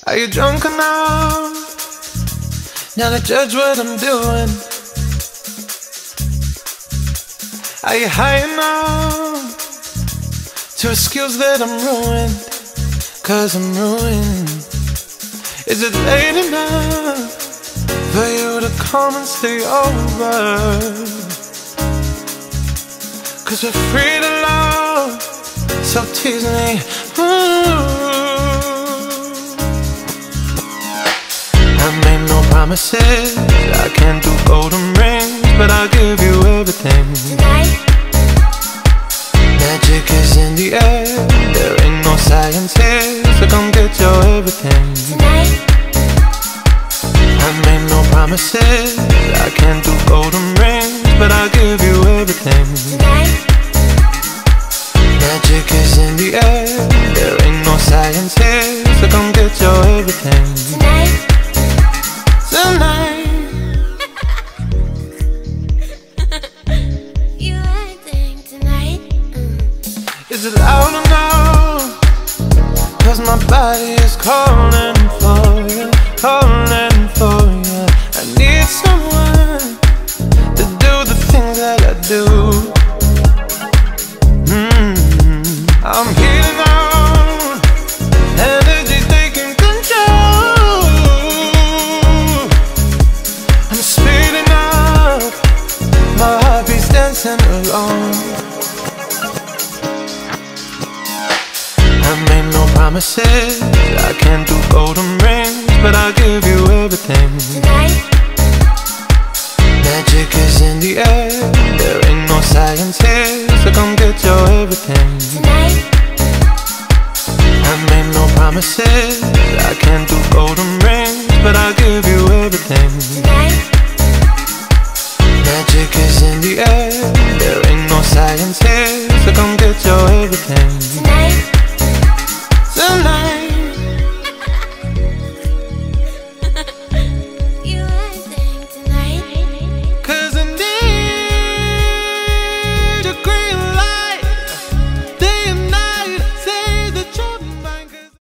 Are you drunk enough now to judge what I'm doing? Are you high enough to excuse that I'm ruined? Cause I'm ruined. Is it late enough for you to come and stay over? Cause we're free to love, so tease me. I made no promises, I can't do golden rings, but I'll give you everything. Tonight, Magic is in the air, there ain't no science here, so come get your everything. tonight, I made no promises, I can't do golden rings, but I'll give you everything. tonight, Magic is in the air, there ain't no science here, so come get your everything. tonight. Tonight, You acting tonight. is it loud enough? Cause my body is calling for you, calling for you. I need someone to do the things that I do. I'm healing out, energy taking control. I'm speeding up, my heartbeat's dancing alone. I made no promises, I can't do golden rings, but I'll give you everything. Tonight, Magic is in the air, there ain't no science here, so come get your everything. tonight, I made no promises, I can't do golden rings, but I'll give you everything. tonight.